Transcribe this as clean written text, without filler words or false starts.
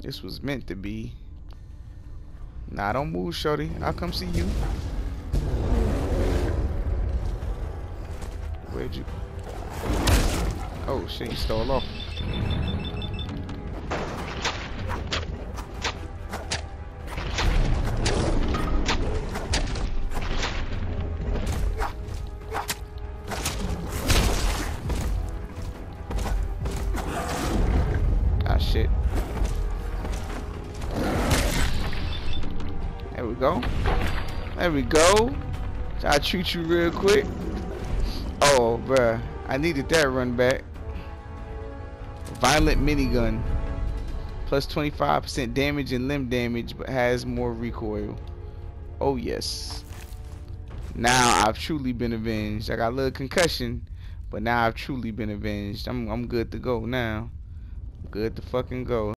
This was meant to be. Nah, don't move, shorty. I'll come see you. Where'd you? Oh shit, you stole off. Ah shit. There we go. There we go. I'll treat you real quick. Oh, bruh. I needed that run back. Violent minigun. Plus 25% damage and limb damage, but has more recoil. Oh, yes. Now I've truly been avenged. I got a little concussion, but now I've truly been avenged. I'm good to go now. I'm good to fucking go.